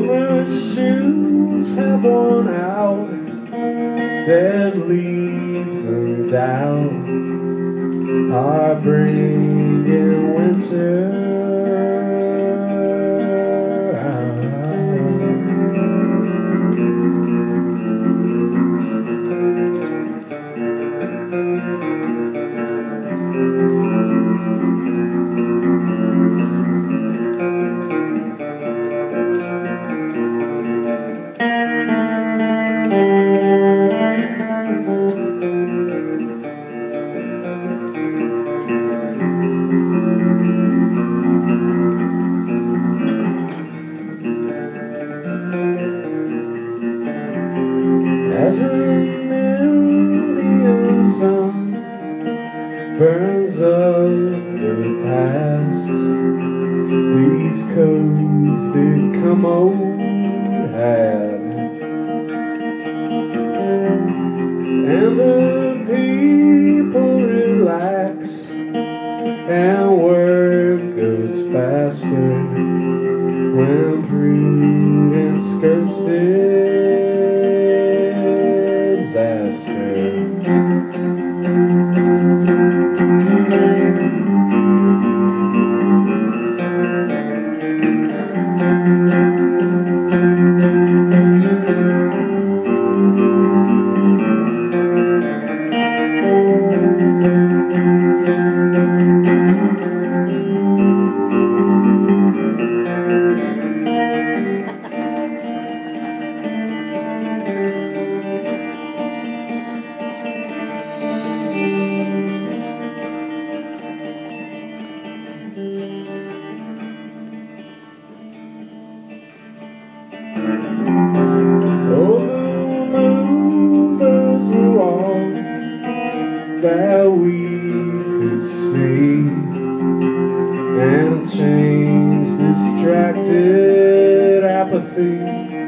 Summer shoes have worn out, dead leaves and doubt are bringing winter. As an Indian sun burns up the past, these codes become old hat, and the people relax, and work goes faster when prudence skirts disaster. That we could see and change distracted apathy.